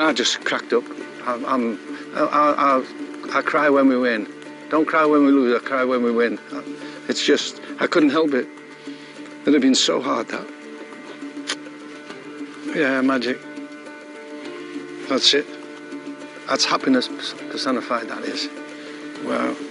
I just cracked up. I cry when we win. Don't cry when we lose, I cry when we win. It's just, I couldn't help it. It'd have been so hard, that. Yeah, magic. That's it. That's happiness personified, that is. Wow.